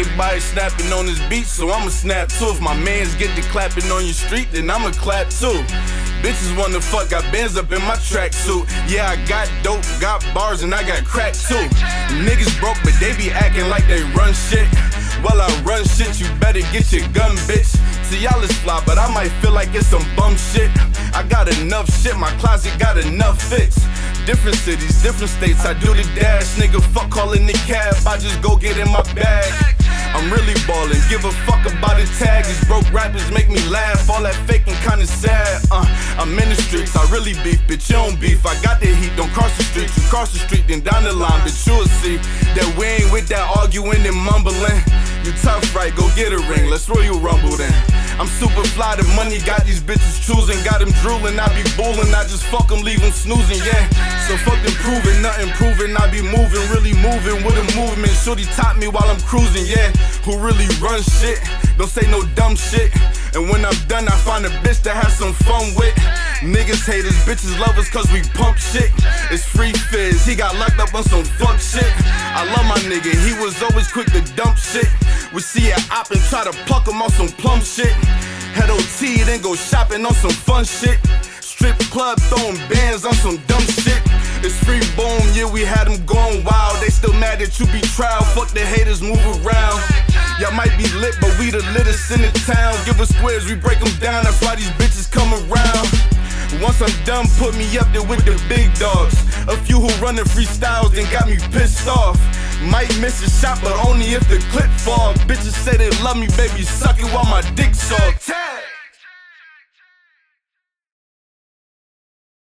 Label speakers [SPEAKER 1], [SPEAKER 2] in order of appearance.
[SPEAKER 1] everybody snapping on this beat, so I'ma snap too. If my mans get to clapping on your street, then I'ma clap too. Bitches wanna fuck, got bands up in my tracksuit. Yeah, I got dope, got bars, and I got crack too. Niggas broke, but they be acting like they run shit. Well, I run shit, you better get your gun, bitch. See, y'all is fly, but I might feel like it's some bum shit. I got enough shit, my closet got enough fits. Different cities, different states, I do the dash. Nigga, fuck calling the cab, I just go get in my bag. I'm really ballin', give a fuck about the tag. These broke rappers make me laugh, all that faking kinda sad. I'm in the streets, I really beef, bitch, you don't beef. I got the heat, don't cross the street. You cross the street, then down the line, bitch, you'll see that we ain't with that arguing and mumbling. You tough, right? Go get a ring, let's Royal Rumble then. I'm super fly, the money got these bitches choosing. Got them drooling, I be bullin', I just fuck them, leave them snoozing, yeah. So fuck them proving, nothing proving. I be moving, really moving with a movement. Shorty taught me while I'm cruising, yeah. Who really run shit, don't say no dumb shit. And when I'm done, I find a bitch to have some fun with. Niggas haters, bitches love us cause we pump shit. It's free fizz, he got locked up on some fuck shit. I love my nigga, he was always quick to dump shit. We see an op and try to pluck him on some plum shit. Head OT, then go shopping on some fun shit. Strip club throwing bands on some dumb shit. It's free boom, yeah, we had them going wild. They still mad that you be trial, fuck the haters, move around. Y'all might be lit, but we the littest in the town. Give us squares, we break them down, that's why these bitches come around. Once I'm done, put me up there with the big dogs. A few who runnin' freestyles then got me pissed off. Might miss a shot, but only if the clip fall. Bitches say they love me, baby, suck it while my dick soft.